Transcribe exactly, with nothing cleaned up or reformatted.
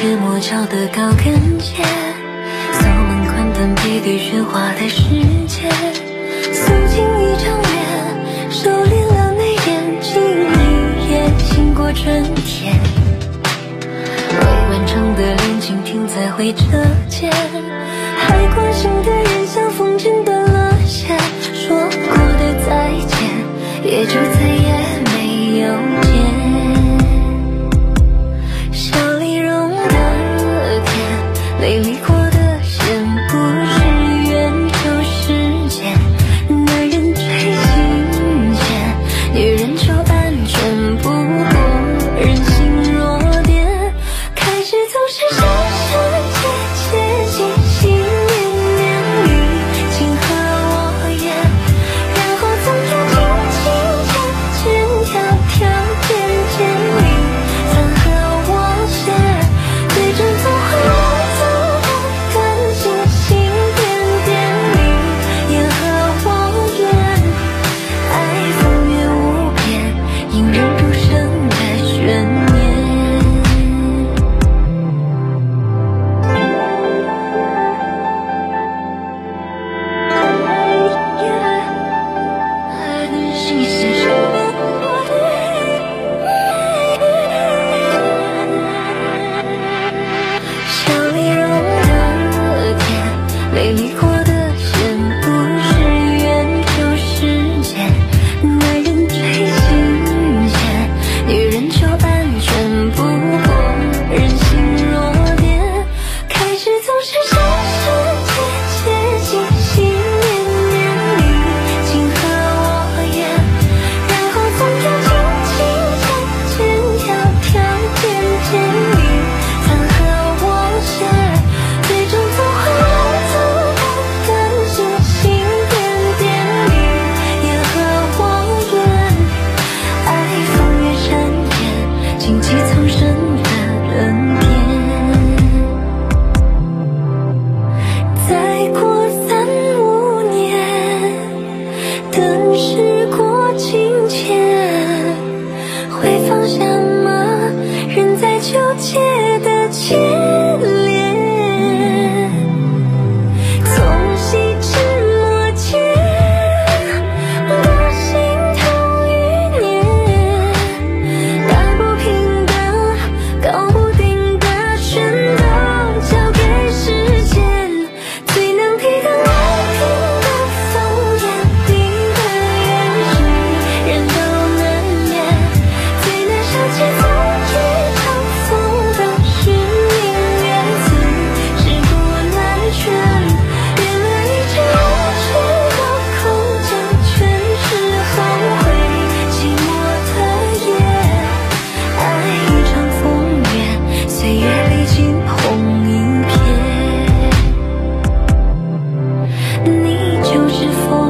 却莫敲得高跟鞋，锁门关灯背对喧哗的世界，诉尽一场月，收敛了眉眼，静一夜，醒过春天。未完成的恋情停在回车键，还关心的人像风筝断了线，说过的再见，也就再也没有见。笑里融的甜，泪里过的咸，不是缘就是劫。男人最新鲜，女人就安全，不过人心弱点。开始总是伤伤切切，心心念念语，情和我愿，然后总要轻轻牵牵条条渐渐离，残和我写，对症总会来走的感情，心点点雨，言和我愿，爱风月无边，引人入胜的悬念。笑里融的甜，泪里过的咸，不是缘就是劫。男人最新鲜，女人就安全，不过人心弱点。开始总是伤伤切切，心心念念语，情和我愿，然后总要轻轻牵牵条条渐渐离，残和我写，最终总会来走的感情，心点点雨，言和我愿，爱风月缠绵，荆棘丛生的人变。再过三五年，等时过境迁，会放下吗？人在纠结的牵连，从细至末节，把心头余念，打不平的，搞不定的，全都交给时间。最能抵挡爱情的风言，你的言语，人都难免。最难舍弃在一场风的是明月字，世故难全。原来一直爱去的空间，全是后悔寂寞的夜。爱一场风月，岁月历经红一片。你就是风。